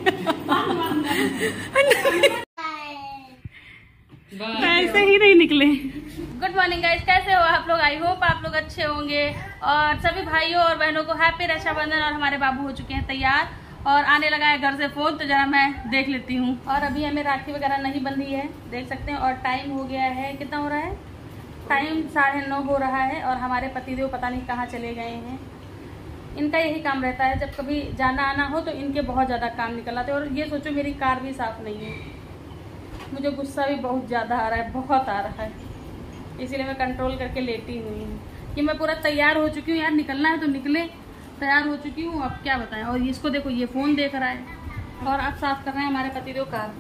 ऐसे ही नहीं निकले। गुड मॉर्निंग गाइस, कैसे हो आप लोग? आई होप आप लोग अच्छे होंगे। और सभी भाइयों और बहनों को हैप्पी रक्षाबंधन। और हमारे बाबू हो चुके हैं तैयार और आने लगा है घर से फोन, तो जरा मैं देख लेती हूँ। और अभी हमें राखी वगैरह नहीं बंधी है, देख सकते हैं। और टाइम हो गया है, कितना हो रहा है? टाइम 9:30 हो रहा है। और हमारे पतिदेव पता नहीं कहाँ चले गए हैं। इनका यही काम रहता है, जब कभी जाना आना हो तो इनके बहुत ज़्यादा काम निकल आते हैं। और ये सोचो मेरी कार भी साफ नहीं है, मुझे गुस्सा भी बहुत ज़्यादा आ रहा है, बहुत आ रहा है। इसीलिए मैं कंट्रोल करके लेटी हुई हूँ कि मैं पूरा तैयार हो चुकी हूँ यार, निकलना है तो निकले। तैयार हो चुकी हूँ, अब क्या बताएं। और इसको देखो, ये फ़ोन देख रहा है और अब साफ कर रहे हैं हमारे पतिदेव कार।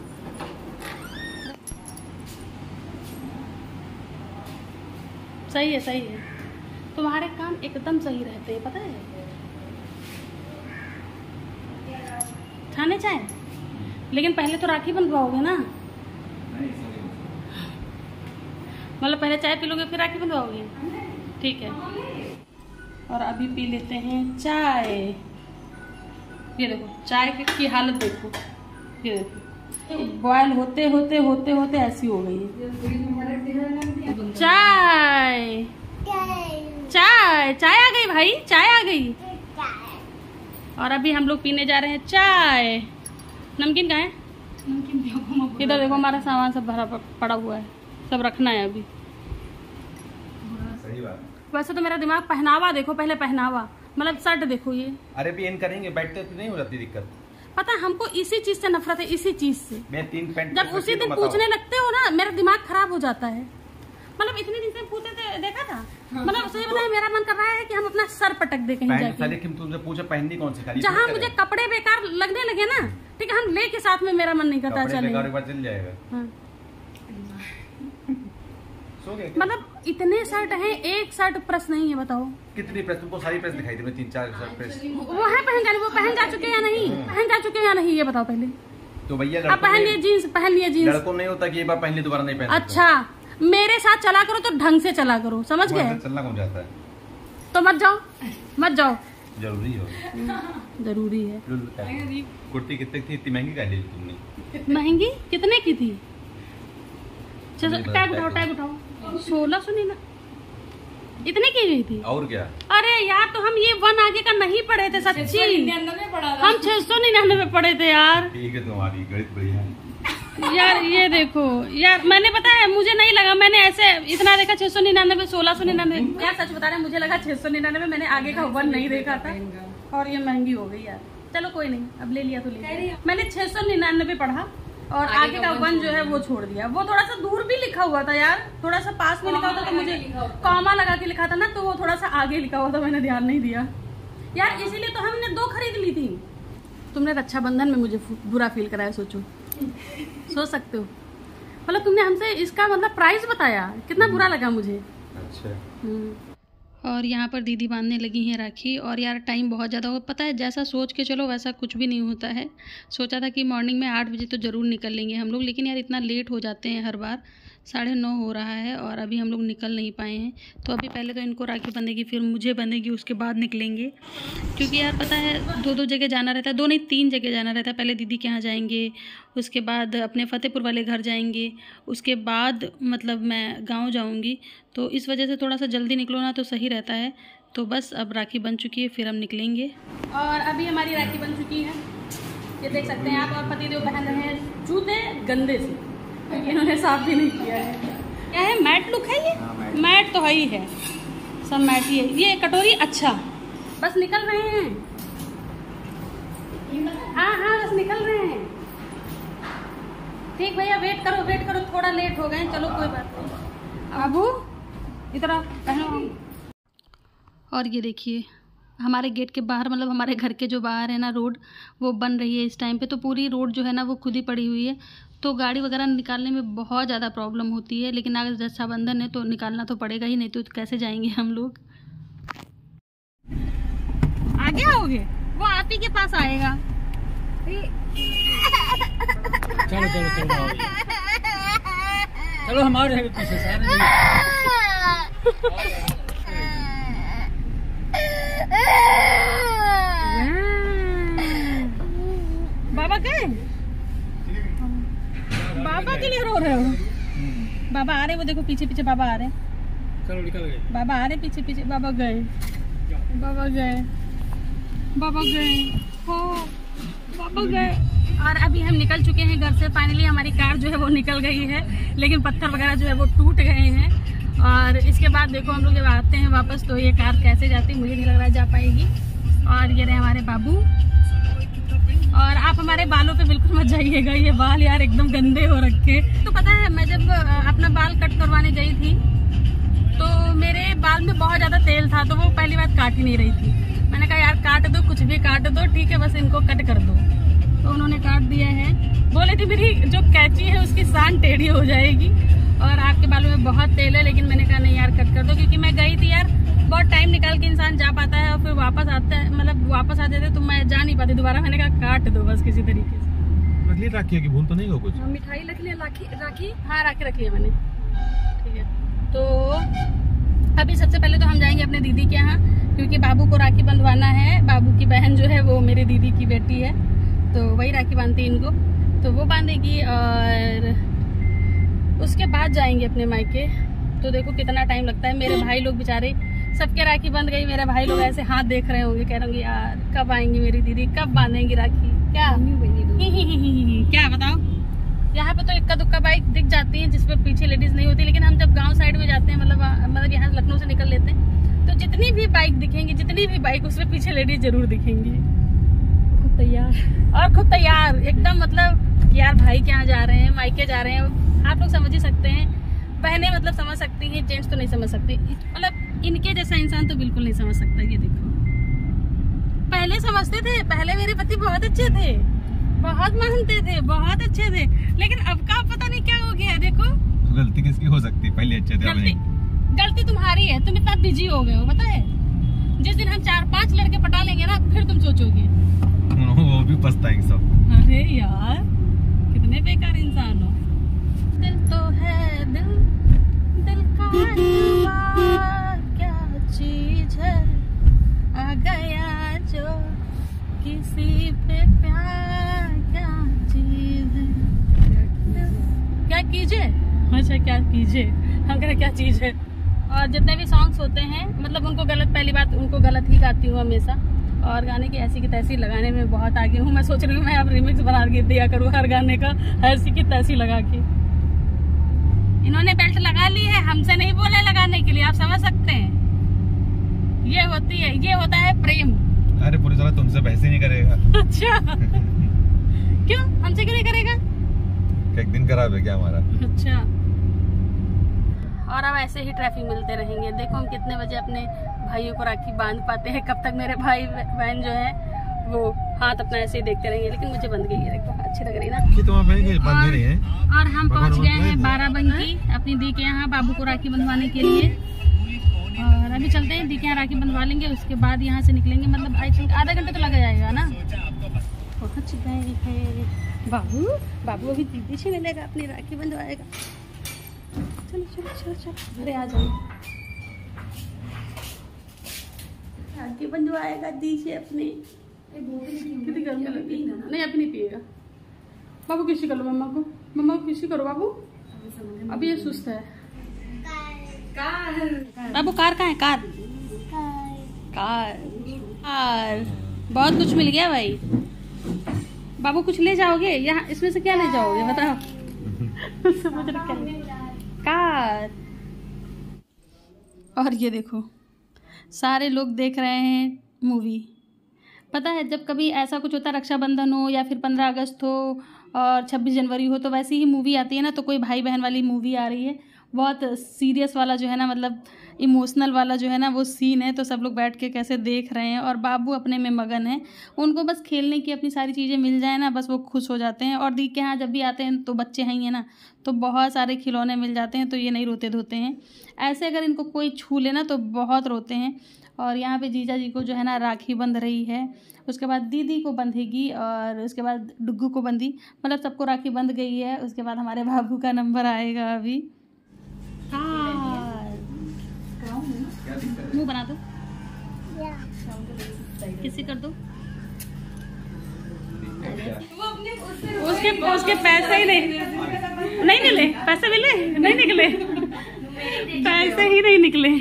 सही है, सही है। तुम्हारे काम एकदम सही रहते हैं, पता है। खाने चाहे, लेकिन पहले तो राखी बंधवाओगे ना। मतलब पहले चाय पी लोगे फिर राखी बंधवाओगे, ठीक है। और अभी पी लेते हैं चाय। ये देखो चाय की हालत देखो, ये देखो बॉयल होते होते होते होते ऐसी हो गई है। चाय चाय चाय आ गई भाई, चाय आ गई। और अभी हम लोग पीने जा रहे हैं चाय। नमकीन कहाँ है? नमकीन इधर देखो, हमारा सामान सब भरा पड़ा हुआ है, सब रखना है अभी। सही बात। वैसे तो मेरा दिमाग पहनावा देखो, पहले पहनावा मतलब शर्ट देखो ये। अरे भी इन करेंगे, बैठते तो नहीं हो जाती दिक्कत। पता है हमको इसी चीज से नफरत है, इसी चीज से। मैं 3 पैंट जब उसी दिन पूछने लगते हो ना, मेरा दिमाग खराब हो जाता है। मतलब इतने दिन से पूछते थे, देखा था। मतलब सही बताया, मेरा मन कर रहा है कि हम अपना सर पटक दे कहीं जाके। तुमसे पूछा पहननी कौन सी खाली? जहाँ मुझे कपड़े बेकार लगने लगे ना, ठीक है, हम ले के साथ में मेरा मन नहीं करता चल जाएगा। मतलब इतने शर्ट हैं, एक शर्ट प्रेस नहीं है, बताओ कितनी प्रेस? तुमको सारी प्रेस दिखाई थी, मैं 3-4 शर्ट प्रेस। वो है पहन जाने, वो पहन जा चुके या नहीं? पहन जा चुके या नहीं, ये बताओ पहले। तो भैया अब पहन लिए जीन्स, पहन लिए जीन्स। लड़कों नहीं होता कि एक बार पहन ली दोबारा नहीं पहन। अच्छा, मेरे साथ चला करो तो ढंग से चला करो, समझ गए? चलना कौन जाता है? तो मत जाओ, मत जाओ। जरूरी हो, जरूरी है। कुर्ती कितने की? इतनी महंगी ली तुमने? महंगी कितने की थी? टैग उठाओ, टैग उठाओ। 1699 इतने की हुई थी। और क्या? अरे यार, तो हम ये 1 आगे का नहीं पढ़े थे सच्ची। हम 699 पढ़े थे यार। ठीक है, तुम्हारी गणित बढ़िया। यार ये देखो यार, मैंने पता है मुझे नहीं लगा, मैंने ऐसे इतना देखा 699, 1699। यार सच बता रहे हैं, मुझे लगा 699, मैंने आगे का 1 नहीं देखा था। और ये महंगी हो गई यार। चलो कोई नहीं, अब ले लिया तो ले लिया। मैंने 699 पढ़ा और आगे का 1 जो है वो छोड़ दिया। वो थोड़ा सा दूर भी लिखा हुआ था यार, थोड़ा सा पास में लिखा हुआ था, तो मुझे कॉमा लगा के लिखा था ना, तो वो थोड़ा सा आगे लिखा हुआ था, मैंने ध्यान नहीं दिया यार। इसीलिए तो हमने 2 खरीद ली थी। तुमने रक्षाबंधन में मुझे बुरा फील कराया, सोचो, सोच सकते हो। मतलब तुमने हमसे इसका मतलब प्राइस बताया, कितना बुरा लगा मुझे। अच्छा। और यहाँ पर दीदी बांधने लगी हैं राखी। और यार टाइम बहुत ज़्यादा हो, पता है जैसा सोच के चलो वैसा कुछ भी नहीं होता है। सोचा था कि मॉर्निंग में 8 बजे तो ज़रूर निकल लेंगे हम लोग, लेकिन यार इतना लेट हो जाते हैं हर बार। 9:30 हो रहा है और अभी हम लोग निकल नहीं पाए हैं। तो अभी पहले तो इनको राखी बंधेगी, फिर मुझे बंधेगी, उसके बाद निकलेंगे। क्योंकि यार पता है 2 जगह जाना रहता है, 2 नहीं 3 जगह जाना रहता है। पहले दीदी के यहाँ जाएंगे, उसके बाद अपने फतेहपुर वाले घर जाएंगे, उसके बाद मतलब मैं गाँव जाऊँगी। तो इस वजह से थोड़ा सा जल्दी निकलो ना तो सही रहता है। तो बस अब राखी बन चुकी है, फिर हम निकलेंगे। और अभी हमारी राखी बन चुकी है, ये देख सकते हैं आप। और पतिदेव पहन रहे हैं जूते गंदे से, इन्होंने साफ भी नहीं किया है। क्या है, मैट लुक है ये? मैट तो है ही है, सब मैट ही है। ये कटोरी, अच्छा बस निकल रहे हैं। हाँ हाँ बस निकल रहे हैं। ठीक भैया, वेट करो वेट करो, थोड़ा लेट हो गए। चलो कोई बात नहीं। अबू इधर पहनो। और ये देखिए हमारे गेट के बाहर, मतलब हमारे घर के जो बाहर है ना रोड, वो बन रही है इस टाइम पे। तो पूरी रोड जो है ना वो खुद ही पड़ी हुई है, तो गाड़ी वगैरह निकालने में बहुत ज़्यादा प्रॉब्लम होती है। लेकिन अगर रक्षाबंधन है तो निकालना तो पड़ेगा ही, नहीं तो कैसे जाएंगे हम लोग। आगे आओगे, वो आप ही के पास आएगा। चलो चलो चलो चलो, हमारे पीछे सारे। बाबा गए? बाबा के लिए रो रहे हो? बाबा आ रहे, वो देखो पीछे पीछे बाबा आ रहे। चलो निकल गए। बाबा आ रहे पीछे पीछे। बाबा गए, बाबा गए, बाबा गए, हो बाबा गए। और अभी हम निकल चुके हैं घर से। फाइनली हमारी कार जो है वो निकल गई है, लेकिन पत्थर वगैरह जो है वो टूट गए हैं। और इसके बाद देखो हम लोग जब आते हैं वापस तो ये कार कैसे जाती है, मुझे नहीं लग रहा जा पाएगी। और ये रहे हमारे बाबू। और आप हमारे बालों पे बिल्कुल मत जाइएगा, ये बाल यार एकदम गंदे हो रखे। तो पता है मैं जब अपना बाल कट करवाने गई थी तो मेरे बाल में बहुत ज्यादा तेल था, तो वो पहली बार काट ही नहीं रही थी। मैंने कहा यार काट दो, कुछ भी काट दो, ठीक है बस इनको कट कर दो। तो उन्होंने काट दिया है। बोले थे मेरी जो कैंची है उसकी शान टेढ़ी हो जाएगी और आपके बालों में बहुत तेल है, लेकिन मैंने कहा नहीं यार कट कर दो, क्योंकि मैं गई थी यार, बहुत टाइम निकाल के इंसान जा पाता है और फिर वापस आता है, मतलब वापस आ जाते तो मैं जा नहीं पाती दोबारा। मैंने कहा काट दो बस किसी तरीके से। रख ली राखी की भूल तो नहीं हो कुछ? मिठाई रख लिया राखी, हाँ राखी रख लिया मैंने, ठीक है। तो अभी सबसे पहले तो हम जाएंगे अपने दीदी के यहाँ, क्योंकि बाबू को राखी बंधवाना है। बाबू की बहन जो है वो मेरी दीदी की बेटी है, तो वही राखी बांधती है इनको, तो वो बांधेगी। और उसके बाद जाएंगे अपने मायके। तो देखो कितना टाइम लगता है। मेरे भाई लोग बेचारे सबके राखी बंध गई, मेरे भाई लोग ऐसे हाथ देख रहे होंगे, कह रहे होंगे यार कब आएंगी मेरी दीदी, कब बांधेंगी राखी। क्या क्या बताओ, यहाँ पे तो इक्का दुक्का बाइक दिख जाती है जिसपे पीछे लेडीज नहीं होती, लेकिन हम जब गांव साइड में जाते हैं, मतलब यहाँ लखनऊ से निकल लेते हैं, तो जितनी भी बाइक दिखेंगी, जितनी भी बाइक, उसमें पीछे लेडीज जरूर दिखेंगी, खूब तैयार एकदम, मतलब यार भाई के यहाँ जा रहे हैं, मायके जा रहे हैं। आप लोग समझ ही सकते हैं, बहनें मतलब समझ सकती हैं, जेंट्स तो नहीं समझ सकते। मतलब इनके जैसा इंसान तो बिल्कुल नहीं समझ सकता। ये देखो पहले समझते थे, पहले मेरे पति बहुत अच्छे थे, बहुत मानते थे, बहुत अच्छे थे, लेकिन अब का पता नहीं क्या हो गया। देखो गलती किसकी हो सकती है? पहले अच्छे थे। गलती तुम्हारी है, तुम इतना बिजी हो गए हो, पता है। जिस दिन हम 4-5 लड़के पटा लेंगे ना, फिर तुम सोचोगे। वो भी पछताएंगे सब। अरे यार कितने बेकार इंसान हो। दिल तो है दिल, दिल का क्या चीज है, आ गया जो किसी पे प्यार, क्या चीज है, क्या कीजिए। अच्छा क्या कीजिए, हम कह रहे क्या चीज है। और जितने भी सॉन्ग्स होते हैं, मतलब उनको गलत, पहली बात उनको गलत ही गाती हूँ हमेशा, और गाने की ऐसी की तैसी लगाने में बहुत आगे हूँ। मैं सोच रही हूँ मैं अब रिमिक्स बना के दिया करूँ हर गाने का, ऐसी की तैसी लगा के। इन्होंने बेल्ट लगा ली है, हमसे नहीं बोले लगाने के लिए, आप समझ सकते हैं। ये होती है, ये होता है प्रेम। अरे पूरी तरह तुमसे बहस ही नहीं करेगा। अच्छा क्यों, हमसे क्यों नहीं करेगा? एक दिन खराब है क्या हमारा? अच्छा। और अब ऐसे ही ट्रैफिक मिलते रहेंगे। देखो हम कितने बजे अपने भाइयों को राखी बांध पाते हैं, कब तक मेरे भाई बहन जो है वो हाथ अपना ऐसे ही देखते रहेंगे। लेकिन मुझे बंध गई है, देखो अच्छी लग रही है ना। और हम पहुंच गए हैं बाराबंकी अपनी दी के यहाँ बाबू को राखी बंधवाने के लिए। और अभी चलते हैं दी के यहाँ राखी बंधवा लेंगे, उसके बाद यहाँ से निकलेंगे। मतलब आई थिंक आधा घंटे तो लग जाएगा ना। पहुंच गए हैं बाबू, बाबू अभी दीदी से मिलेगा, अपनी राखी बंधवाएगा। चलो चलो चलो चलो, अरे आ जाओ, राखी बंधवाएगा दी से अपने। कितनी गर्मी लगी, नहीं अभी नहीं पिएगा। बाबू किसी कर लो, मम्मा को किसी करो बाबू, अभी ये सुस्त है। बाबू कार कहाँ है? कार बहुत कुछ मिल गया भाई। बाबू कुछ ले जाओगे यहाँ, इसमें से क्या ले जाओगे बताओ? समझ रहे कार। और ये देखो सारे लोग देख रहे हैं मूवी। पता है जब कभी ऐसा कुछ होता है, रक्षाबंधन हो या फिर 15 अगस्त हो और 26 जनवरी हो, तो वैसी ही मूवी आती है ना, तो कोई भाई बहन वाली मूवी आ रही है, बहुत सीरियस वाला जो है ना, मतलब इमोशनल वाला जो है ना वो सीन है, तो सब लोग बैठ के कैसे देख रहे हैं। और बाबू अपने में मगन है, उनको बस खेलने की अपनी सारी चीज़ें मिल जाए ना, बस वो खुश हो जाते हैं। और दी के यहाँ जब भी आते हैं तो बच्चे हैं ही है ना, तो बहुत सारे खिलौने मिल जाते हैं, तो ये नहीं रोते धोते हैं। ऐसे अगर इनको कोई छू लेना तो बहुत रोते हैं। और यहाँ पे जीजा जी को जो है ना राखी बंध रही है, उसके बाद दीदी को बंधेगी, और उसके बाद डुग्गू को बंधी, मतलब सबको राखी बंध गई है। उसके बाद हमारे बाबू का नंबर आएगा। अभी मुंह बना दो, किसी कर दो। वो अपने उसके पैसे ही नहीं मिले, पैसे मिले नहीं निकले, पैसे ही नहीं निकले।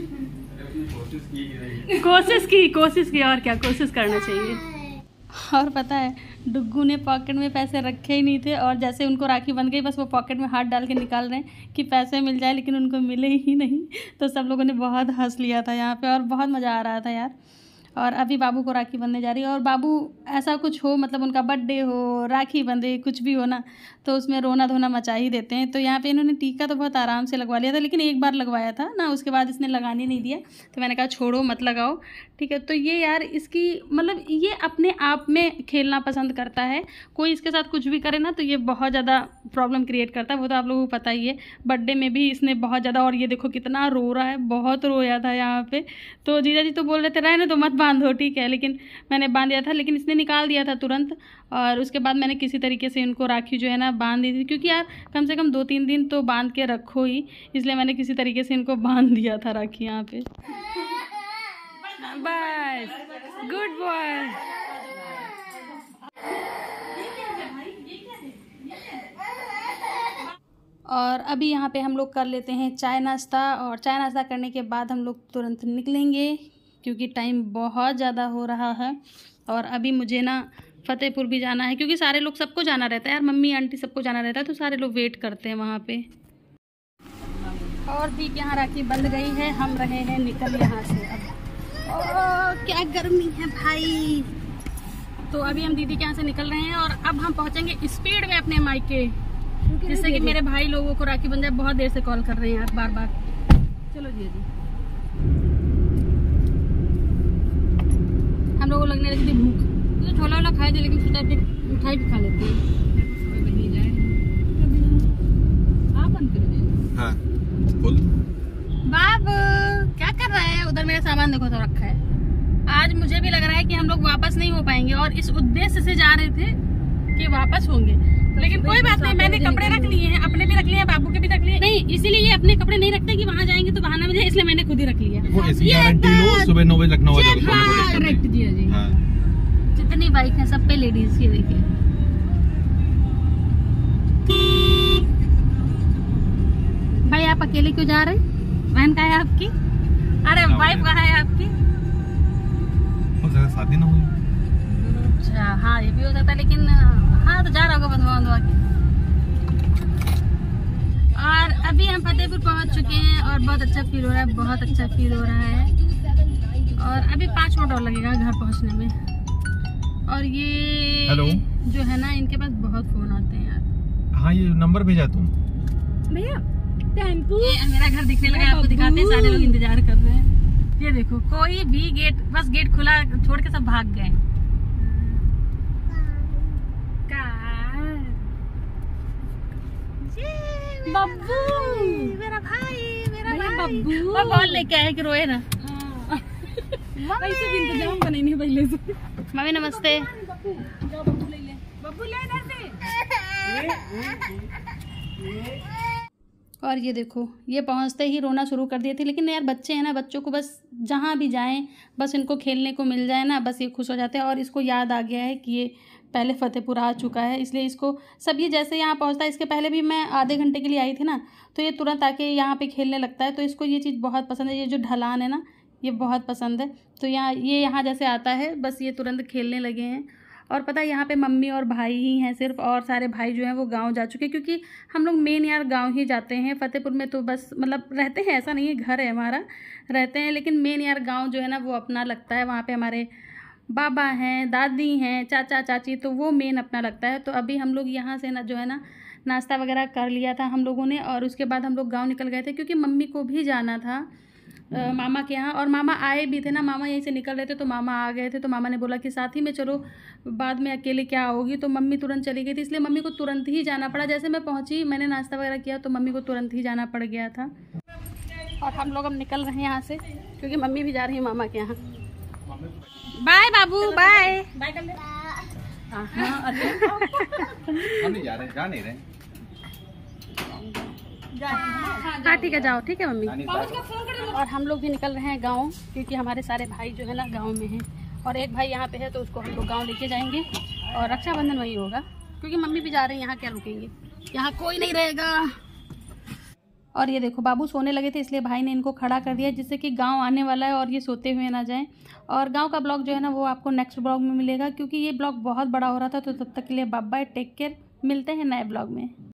कोशिश की और क्या, कोशिश करना चाहिए। और पता है डुग्गू ने पॉकेट में पैसे रखे ही नहीं थे, और जैसे उनको राखी बंध गई बस वो पॉकेट में हाथ डाल के निकाल रहे हैं कि पैसे मिल जाए, लेकिन उनको मिले ही नहीं। तो सब लोगों ने बहुत हंस लिया था यहाँ पे और बहुत मज़ा आ रहा था यार। और अभी बाबू को राखी बंधने जा रही है, और बाबू ऐसा कुछ हो, मतलब उनका बर्थडे हो, राखी बंधे, कुछ भी हो ना, तो उसमें रोना धोना मचा ही देते हैं। तो यहाँ पे इन्होंने टीका तो बहुत आराम से लगवा लिया था, लेकिन एक बार लगवाया था ना, उसके बाद इसने लगाने नहीं दिया। तो मैंने कहा छोड़ो मत लगाओ, ठीक है। तो ये यार इसकी मतलब ये अपने आप में खेलना पसंद करता है, कोई इसके साथ कुछ भी करे ना तो ये बहुत ज़्यादा प्रॉब्लम क्रिएट करता है, वो तो आप लोगों को पता ही है। बर्थडे में भी इसने बहुत ज़्यादा, और ये देखो कितना रो रहा है, बहुत रोया था यहाँ पे। तो जीजा जी तो बोल रहे थे रहने तो मत बांधो, ठीक है, लेकिन मैंने बांध दिया था, लेकिन इसने निकाल दिया था तुरंत। और उसके बाद मैंने किसी तरीके से इनको राखी जो है ना बांध दी थी, क्योंकि यार कम से कम 2-3 दिन तो बांध के रखो ही, इसलिए मैंने किसी तरीके से इनको बांध दिया था राखी यहाँ पे। बस गुड बॉय। और अभी यहाँ पे हम लोग कर लेते हैं चाय नाश्ता, और चाय नाश्ता करने के बाद हम लोग तुरंत निकलेंगे, क्योंकि टाइम बहुत ज़्यादा हो रहा है। और अभी मुझे ना फतेहपुर भी जाना है, क्योंकि सारे लोग, सबको जाना रहता है यार, मम्मी आंटी सबको जाना रहता है, तो सारे लोग वेट करते हैं वहाँ पे। और भी यहाँ राखी बंध गई है, हम रहे हैं निकल यहाँ से अब। क्या गर्मी है भाई। तो अभी हम दीदी के यहाँ से निकल रहे हैं, और अब हम पहुँचेंगे स्पीड में अपने मायके, जिससे कि मेरे भाई लोगों को राखी बंध जाए। बहुत देर से कॉल कर रहे हैं यार, बार बार। चलो जी हम लोगों को लगने लगी थी भूख, तो छोला वाला खाए थे, लेकिन सोचा फिर मिठाई भी खा लेते हैं। आप बंद कर दे। हाँ बोल। बाबू क्या कर रहा है उधर? मेरा सामान देखो तो रखा है। आज मुझे भी लग रहा है कि हम लोग वापस नहीं हो पाएंगे, और इस उद्देश्य से जा रहे थे कि वापस होंगे, लेकिन कोई बात नहीं, मैंने कपड़े रख लिए हैं, अपने भी रख लिए हैं, बाबू के भी रख लिए। नहीं, इसीलिए ये अपने कपड़े नहीं रखते कि वहाँ जाएंगे तो बहाना मिले, इसलिए मैंने खुद ही रख लिया। सुबह 9 बजे लखनऊ करेक्ट जी। जितनी बाइक है सब पे लेडीज, ये देखिए। भाई आप अकेले क्यों जा रहे हैं? बहन कहाँ है आपकी? अरे वाइफ कहाँ है आपकी? शादी ना हुई। अच्छा हाँ, ये भी हो सकता है, लेकिन हाँ तो जा रहा होगा बंधवा बंधवा के। और अभी हम फतेहपुर पहुंच चुके हैं, और बहुत अच्छा फील हो रहा है, बहुत अच्छा फील हो रहा है। और अभी 5 मिनट और लगेगा घर पहुंचने में। और ये हेलो जो है ना, इनके पास बहुत फोन आते हैं यार। हाँ ये नंबर भेजा तुम भैया। टेम्पू मेरा घर दिखने लगा, आपको दिखाते हैं। सारे लोग इंतजार कर रहे हैं। ये देखो कोई भी गेट, बस गेट खुला छोड़ के सब भाग गए। बब्बू मेरा भाई, मेरा बब्बू बॉल लेके आए कि रोए ना। ऐसे भी इंतजाम बने नहीं पहले से। मम्मी नमस्ते। बब्बू ले इधर से। और ये देखो ये पहुंचते ही रोना शुरू कर दिए थे, लेकिन यार बच्चे हैं ना, बच्चों को बस जहाँ भी जाएं बस इनको खेलने को मिल जाए ना, बस ये खुश हो जाते हैं। और इसको याद आ गया है कि ये पहले फतेहपुर आ चुका है, इसलिए इसको सब ये जैसे यहाँ पहुँचता है, इसके पहले भी मैं आधे घंटे के लिए आई थी ना, तो ये तुरंत आके यहाँ पे खेलने लगता है। तो इसको ये चीज़ बहुत पसंद है, ये जो ढलान है ना ये बहुत पसंद है। तो यहाँ जैसे आता है बस ये तुरंत खेलने लगे हैं। और पता है यहाँ पे मम्मी और भाई ही हैं सिर्फ, और सारे भाई जो हैं वो गांव जा चुके हैं, क्योंकि हम लोग मेन यार गांव ही जाते हैं। फतेहपुर में तो बस मतलब रहते हैं, ऐसा नहीं है घर है हमारा, रहते हैं, लेकिन मेन यार गांव जो है ना वो अपना लगता है। वहाँ पे हमारे बाबा हैं, दादी हैं, चाचा चाची, तो वो मेन अपना लगता है। तो अभी हम लोग यहाँ से ना जो है ना नाश्ता वगैरह कर लिया था हम लोगों ने, और उसके बाद हम लोग गाँव निकल गए थे, क्योंकि मम्मी को भी जाना था मामा के यहाँ। और मामा आए भी थे ना, मामा यहीं से निकल रहे थे तो मामा आ गए थे, तो मामा ने बोला कि साथ ही में चलो, बाद में अकेले क्या होगी। तो मम्मी तुरंत चली गई थी, इसलिए मम्मी को तुरंत ही जाना पड़ा। जैसे मैं पहुँची, मैंने नाश्ता वगैरह किया, तो मम्मी को तुरंत ही जाना पड़ गया था। और हम लोग अब निकल रहे हैं यहाँ से, क्योंकि मम्मी भी जा रही है मामा के यहाँ। बाय बाबू, बाय बाय कर ले। हम नहीं जा रहे, जा नहीं रहे। हाँ ठीक है, जाओ, ठीक है मम्मी। और हम लोग भी निकल रहे हैं गांव, क्योंकि हमारे सारे भाई जो है ना गांव में हैं, और एक भाई यहाँ पे है, तो उसको हम लोग गांव लेके जाएंगे, और रक्षाबंधन वही होगा। क्योंकि मम्मी भी जा रहे हैं, यहाँ क्या रुकेंगे, यहाँ कोई नहीं रहेगा। और ये देखो बाबू सोने लगे थे, इसलिए भाई ने इनको खड़ा कर दिया जिससे कि गांव आने वाला है और ये सोते हुए ना जाएं। और गांव का ब्लॉग जो है ना वो आपको नेक्स्ट ब्लॉग में मिलेगा, क्योंकि ये ब्लॉग बहुत बड़ा हो रहा था। तो तब तक के लिए बाय बाय, टेक केयर, मिलते हैं नए ब्लॉग में।